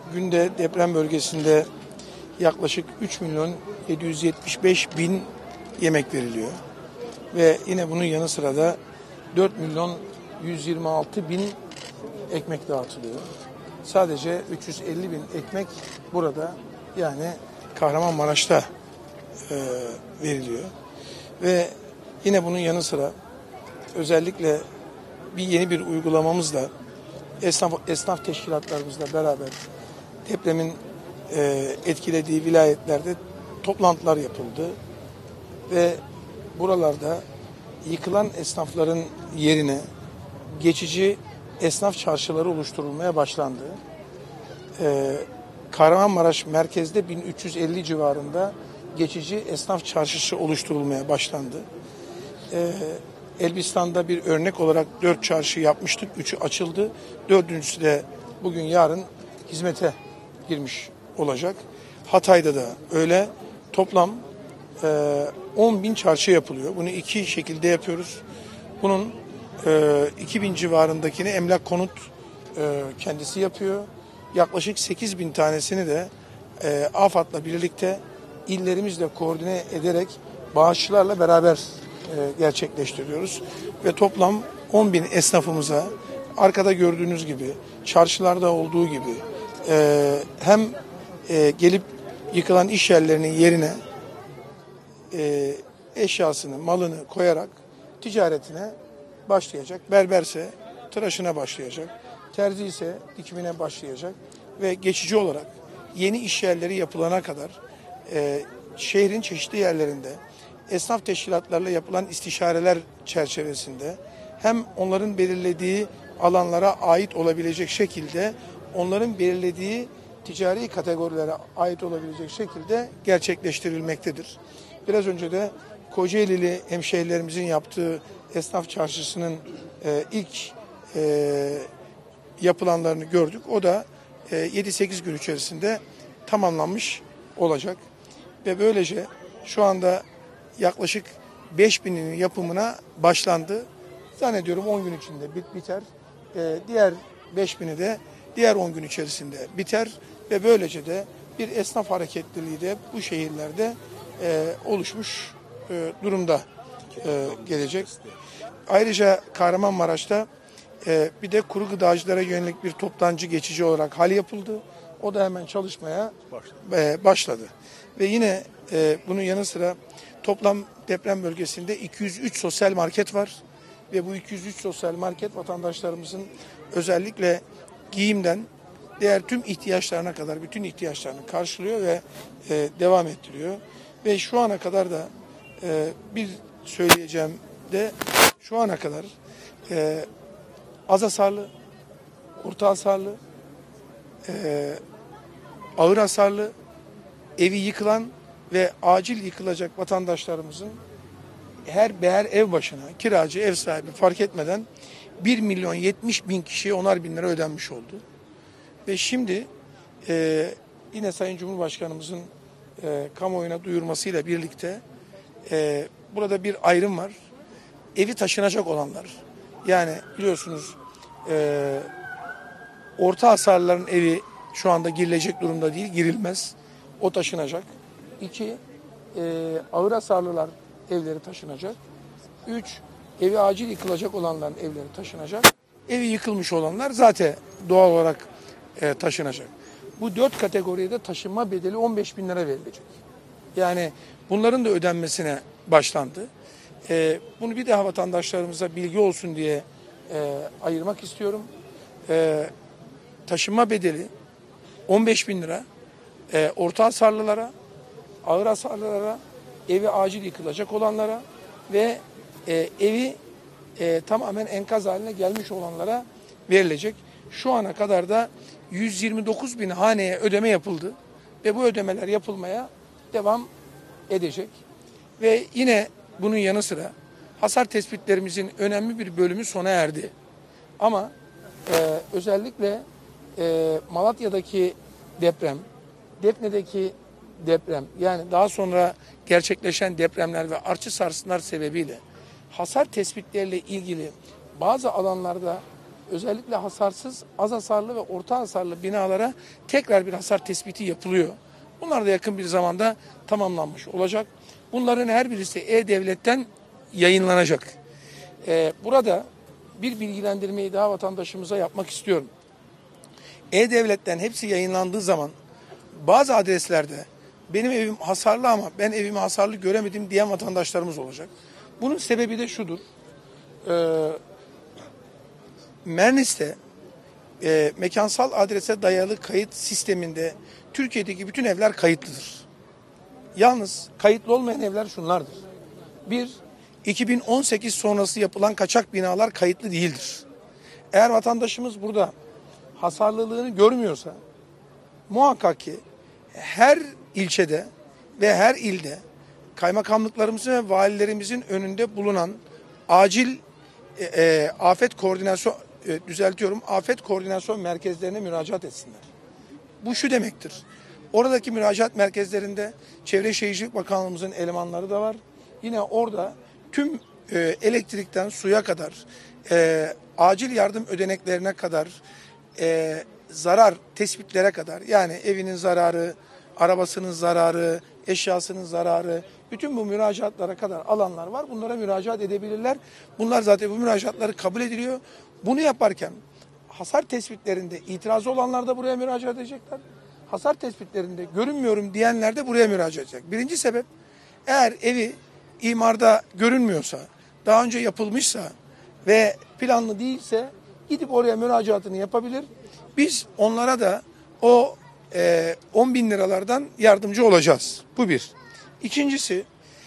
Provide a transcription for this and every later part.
günde deprem bölgesinde yaklaşık 3 milyon 775 bin yemek veriliyor. Ve yine bunun yanı sıra da 4 milyon 126 bin ekmek dağıtılıyor. Sadece 350 bin ekmek burada, yani Kahramanmaraş'ta veriliyor. Ve yine bunun yanı sıra özellikle yeni bir uygulamamızla esnaf teşkilatlarımızla beraber depremin etkilediği vilayetlerde toplantılar yapıldı. Ve buralarda yıkılan esnafların yerine geçici esnaf çarşıları oluşturulmaya başlandı. Kahramanmaraş merkezde 1350 civarında geçici esnaf çarşısı oluşturulmaya başlandı. Elbistan'da bir örnek olarak 4 çarşı yapmıştık. 3'ü açıldı. 4.'sü de bugün yarın hizmete girmiş olacak. Hatay'da da öyle. Toplam 10 bin çarşı yapılıyor. Bunu iki şekilde yapıyoruz. Bunun 2000 civarındakini Emlak Konut kendisi yapıyor. Yaklaşık 8 bin tanesini de AFAD'la birlikte illerimizle koordine ederek bağışçılarla beraber gerçekleştiriyoruz. Ve toplam 10 bin esnafımıza arkada gördüğünüz gibi, çarşılarda olduğu gibi hem gelip yıkılan iş yerlerinin yerine eşyasını, malını koyarak ticaretine başlayacak. Berberse tıraşına başlayacak. Terzi ise dikimine başlayacak. Ve geçici olarak yeni iş yerleri yapılana kadar şehrin çeşitli yerlerinde esnaf teşkilatlarla yapılan istişareler çerçevesinde hem onların belirlediği alanlara ait olabilecek şekilde, onların belirlediği ticari kategorilere ait olabilecek şekilde gerçekleştirilmektedir. Biraz önce de Kocaelili hemşehrilerimizin yaptığı esnaf çarşısının ilk yapılanlarını gördük. O da 7-8 gün içerisinde tamamlanmış olacak. Ve böylece şu anda yaklaşık 5000'inin yapımına başlandı. Zannediyorum 10 gün içinde biter. Diğer 5000'i de diğer 10 gün içerisinde biter. Ve böylece de bir esnaf hareketliliği de bu şehirlerde oluşmuş durumda gelecek. Ayrıca Kahramanmaraş'ta bir de kuru gıdacılara yönelik bir toptancı geçici olarak hal yapıldı. O da hemen çalışmaya başladı. Ve yine bunun yanı sıra toplam deprem bölgesinde 203 sosyal market var. Ve bu 203 sosyal market vatandaşlarımızın özellikle giyimden diğer tüm ihtiyaçlarına kadar bütün ihtiyaçlarını karşılıyor ve devam ettiriyor. Ve şu ana kadar da bir söyleyeceğim de şu ana kadar az hasarlı, orta hasarlı, ağır hasarlı, evi yıkılan ve acil yıkılacak vatandaşlarımızın her ev başına, kiracı, ev sahibi fark etmeden 1 milyon 70 bin kişiye 10'ar bin lira ödenmiş oldu. Ve şimdi yine Sayın Cumhurbaşkanımızın kamuoyuna duyurmasıyla birlikte burada bir ayrım var. Evi taşınacak olanlar. Yani biliyorsunuz orta hasarlıların evi şu anda girilecek durumda değil, girilmez. O taşınacak. 2, ağır hasarlılar evleri taşınacak. 3, evi acil yıkılacak olanların evleri taşınacak. Evi yıkılmış olanlar zaten doğal olarak taşınacak. Bu 4 kategoriye de taşınma bedeli 15 bin lira verilecek. Yani bunların da ödenmesine başlandı. Bunu bir daha vatandaşlarımıza bilgi olsun diye ayırmak istiyorum. Taşınma bedeli 15 bin lira orta hasarlılara, ağır hasarlılara, evi acil yıkılacak olanlara ve evi tamamen enkaz haline gelmiş olanlara verilecek. Şu ana kadar da 129 bin haneye ödeme yapıldı ve bu ödemeler yapılmaya devam edecek. Ve yine bunun yanı sıra hasar tespitlerimizin önemli bir bölümü sona erdi. Ama özellikle Malatya'daki deprem, Defne'deki deprem, yani daha sonra gerçekleşen depremler ve artçı sarsıntılar sebebiyle hasar tespitleriyle ilgili bazı alanlarda özellikle hasarsız, az hasarlı ve orta hasarlı binalara tekrar bir hasar tespiti yapılıyor. Bunlar da yakın bir zamanda tamamlanmış olacak. Bunların her birisi E-Devlet'ten yayınlanacak. Burada bir bilgilendirmeyi daha vatandaşımıza yapmak istiyorum. E-Devlet'ten hepsi yayınlandığı zaman bazı adreslerde benim evim hasarlı ama ben evimi hasarlı göremedim diyen vatandaşlarımız olacak. Bunun sebebi de şudur. Mernis'te mekansal adrese dayalı kayıt sisteminde Türkiye'deki bütün evler kayıtlıdır. Yalnız kayıtlı olmayan evler şunlardır. 1. 2018 sonrası yapılan kaçak binalar kayıtlı değildir. Eğer vatandaşımız burada hasarlılığını görmüyorsa muhakkak ki her ilçede ve her ilde kaymakamlıklarımızın ve valilerimizin önünde bulunan acil afet koordinasyon merkezlerine müracaat etsinler. Bu şu demektir. Oradaki müracaat merkezlerinde Çevre Şehircilik Bakanlığımızın elemanları da var. Yine orada tüm elektrikten suya kadar, acil yardım ödeneklerine kadar, zarar tespitlere kadar, yani evinin zararı, arabasının zararı, eşyasının zararı, bütün bu müracaatlara kadar alanlar var. Bunlara müracaat edebilirler. Bunlar zaten bu müracaatları kabul ediliyor. Bunu yaparken hasar tespitlerinde itirazı olanlar da buraya müracaat edecekler. Hasar tespitlerinde görünmüyorum diyenler de buraya müracaat edecek. Birinci sebep, eğer evi imarda görünmüyorsa, daha önce yapılmışsa ve planlı değilse gidip oraya müracaatını yapabilir. Biz onlara da o 10 bin liralardan yardımcı olacağız. Bu bir. İkincisi,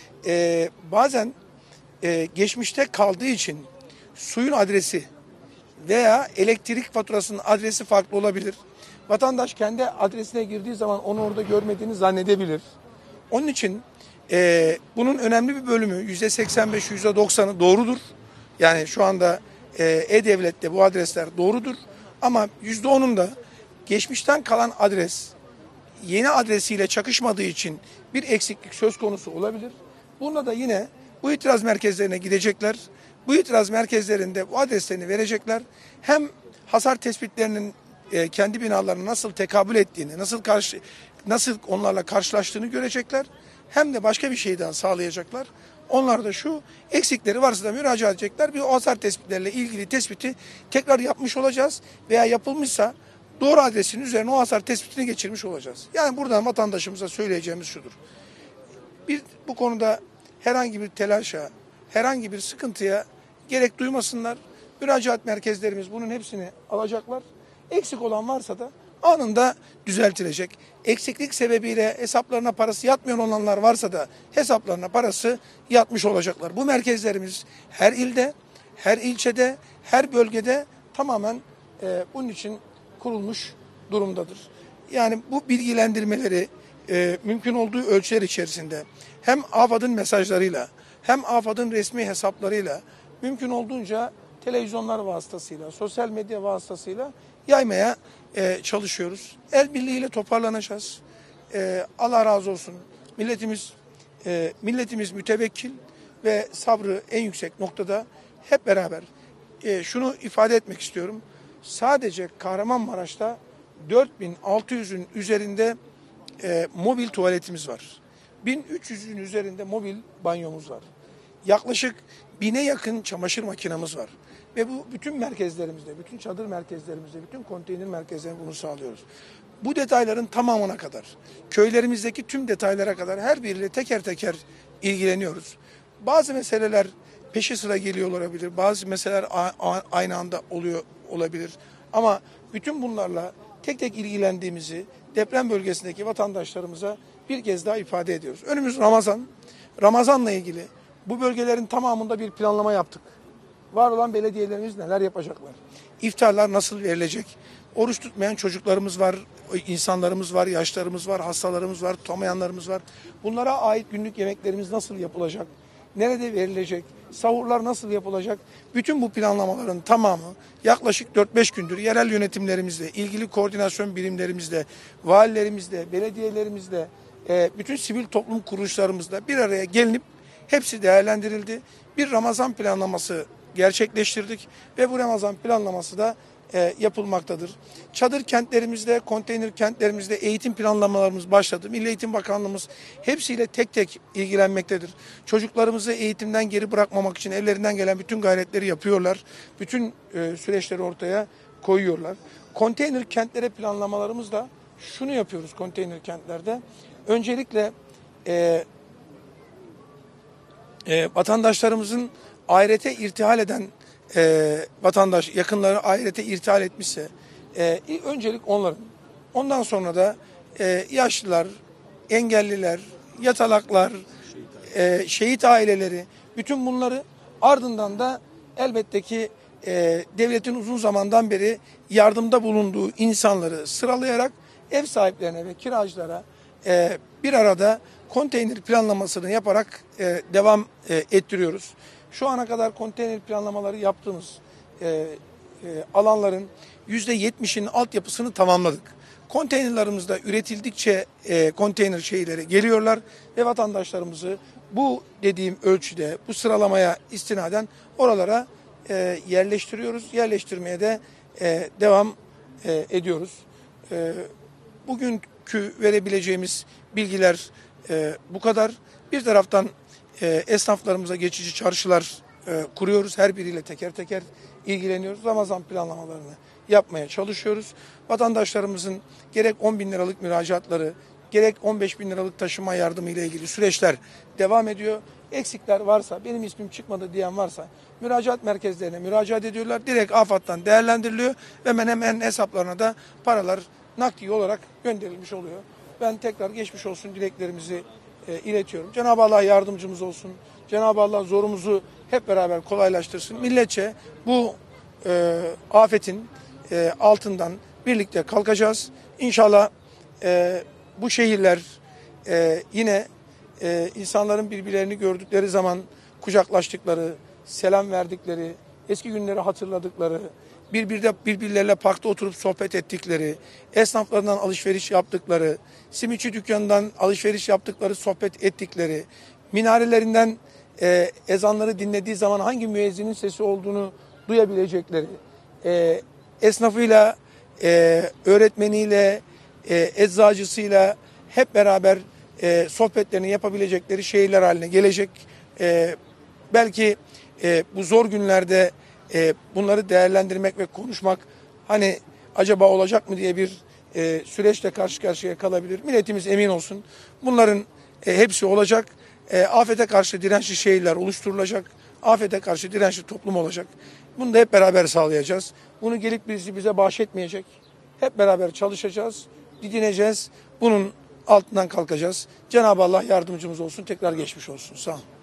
bazen geçmişte kaldığı için suyun adresi veya elektrik faturasının adresi farklı olabilir. Vatandaş kendi adresine girdiği zaman onu orada görmediğini zannedebilir. Onun için bunun önemli bir bölümü %85, %90'ı doğrudur. Yani şu anda E-Devlet'te bu adresler doğrudur. Ama %10'unda geçmişten kalan adres yeni adresiyle çakışmadığı için bir eksiklik söz konusu olabilir. Bunda da yine bu itiraz merkezlerine gidecekler. Bu itiraz merkezlerinde bu adreslerini verecekler. Hem hasar tespitlerinin kendi binalarına nasıl tekabül ettiğini, nasıl onlarla karşılaştığını görecekler. Hem de başka bir şey daha sağlayacaklar. Onlar da şu, eksikleri varsa da müracaat edecekler. Bir o hasar tespitleriyle ilgili tespiti tekrar yapmış olacağız. Veya yapılmışsa doğru adresin üzerine o hasar tespitini geçirmiş olacağız. Yani buradan vatandaşımıza söyleyeceğimiz şudur. Bu konuda herhangi bir telaşa, herhangi bir sıkıntıya gerek duymasınlar. Müracaat merkezlerimiz bunun hepsini alacaklar. Eksik olan varsa da anında düzeltilecek. Eksiklik sebebiyle hesaplarına parası yatmayan olanlar varsa da hesaplarına parası yatmış olacaklar. Bu merkezlerimiz her ilde, her ilçede, her bölgede tamamen bunun için kurulmuş durumdadır. Yani bu bilgilendirmeleri mümkün olduğu ölçüler içerisinde hem AFAD'ın mesajlarıyla hem AFAD'ın resmi hesaplarıyla mümkün olduğunca televizyonlar vasıtasıyla, sosyal medya vasıtasıyla yaymaya çalışıyoruz. El birliğiyle toparlanacağız. Allah razı olsun. Milletimiz mütevekkil ve sabrı en yüksek noktada. Hep beraber şunu ifade etmek istiyorum. Sadece Kahramanmaraş'ta 4600'ün üzerinde mobil tuvaletimiz var. 1300'ün üzerinde mobil banyomuz var. Yaklaşık 1000'e yakın çamaşır makinamız var. Ve bu bütün merkezlerimizde, bütün çadır merkezlerimizde, bütün konteyner merkezlerinde bunu sağlıyoruz. Bu detayların tamamına kadar, köylerimizdeki tüm detaylara kadar her biriyle teker teker ilgileniyoruz. Bazı meseleler peşi sıra geliyor olabilir, bazı meseleler aynı anda oluyor olabilir. Ama bütün bunlarla tek tek ilgilendiğimizi deprem bölgesindeki vatandaşlarımıza bir kez daha ifade ediyoruz. Önümüz Ramazan. Ramazanla ilgili bu bölgelerin tamamında bir planlama yaptık. Var olan belediyelerimiz neler yapacaklar? İftarlar nasıl verilecek? Oruç tutmayan çocuklarımız var, insanlarımız var, yaşlarımız var, hastalarımız var, tutamayanlarımız var. Bunlara ait günlük yemeklerimiz nasıl yapılacak? Nerede verilecek? Sahurlar nasıl yapılacak? Bütün bu planlamaların tamamı yaklaşık 4-5 gündür yerel yönetimlerimizle, ilgili koordinasyon birimlerimizle, valilerimizle, belediyelerimizle, bütün sivil toplum kuruluşlarımızla bir araya gelinip hepsi değerlendirildi. Bir Ramazan planlaması gerçekleştirdik ve bu Ramazan planlaması da yapılmaktadır. Çadır kentlerimizde, konteyner kentlerimizde eğitim planlamalarımız başladı. Milli Eğitim Bakanlığımız hepsiyle tek tek ilgilenmektedir. Çocuklarımızı eğitimden geri bırakmamak için ellerinden gelen bütün gayretleri yapıyorlar. Bütün süreçleri ortaya koyuyorlar. Konteyner kentlere planlamalarımız da şunu yapıyoruz konteyner kentlerde. Öncelikle vatandaşlarımızın ahirete irtihal eden vatandaş yakınları ahirete irtihal etmişse öncelik onların. Ondan sonra da yaşlılar, engelliler, yatalaklar, şehit aileleri, bütün bunları ardından da elbette ki devletin uzun zamandan beri yardımda bulunduğu insanları sıralayarak ev sahiplerine ve kiracılara bir arada konteyner planlamasını yaparak devam ettiriyoruz. Şu ana kadar konteyner planlamaları yaptığımız alanların %70'inin altyapısını tamamladık. Konteynerlarımızda üretildikçe konteyner şeyleri geliyorlar ve vatandaşlarımızı bu dediğim ölçüde, bu sıralamaya istinaden oralara yerleştiriyoruz. Yerleştirmeye de devam ediyoruz. Bugünkü verebileceğimiz bilgiler bu kadar. Bir taraftan esnaflarımıza geçici çarşılar kuruyoruz. Her biriyle teker teker ilgileniyoruz. Ramazan planlamalarını yapmaya çalışıyoruz. Vatandaşlarımızın gerek 10 bin liralık müracaatları, gerek 15 bin liralık taşıma yardımı ile ilgili süreçler devam ediyor. Eksikler varsa, benim ismim çıkmadı diyen varsa müracaat merkezlerine müracaat ediyorlar. Direkt AFAD'dan değerlendiriliyor ve hemen hesaplarına da paralar nakdi olarak gönderilmiş oluyor. Ben tekrar geçmiş olsun dileklerimizi iletiyorum. Cenab-ı Allah yardımcımız olsun. Cenab-ı Allah zorumuzu hep beraber kolaylaştırsın. Milletçe bu afetin altından birlikte kalkacağız. İnşallah bu şehirler yine insanların birbirlerini gördükleri zaman kucaklaştıkları, selam verdikleri, eski günleri hatırladıkları, birbirleriyle parkta oturup sohbet ettikleri, esnaflarından alışveriş yaptıkları, simitçi dükkanından alışveriş yaptıkları, sohbet ettikleri, minarelerinden ezanları dinlediği zaman hangi müezzinin sesi olduğunu duyabilecekleri, esnafıyla, öğretmeniyle, eczacısıyla hep beraber sohbetlerini yapabilecekleri şehirler haline gelecek. Belki bu zor günlerde bunları değerlendirmek ve konuşmak hani acaba olacak mı diye bir süreçle karşı karşıya kalabilir. Milletimiz emin olsun. Bunların hepsi olacak. Afete karşı dirençli şehirler oluşturulacak. Afete karşı dirençli toplum olacak. Bunu da hep beraber sağlayacağız. Bunu gelip bize bahşetmeyecek. Hep beraber çalışacağız, didineceğiz. Bunun altından kalkacağız. Cenab-ı Allah yardımcımız olsun. Tekrar geçmiş olsun. Sağ olun.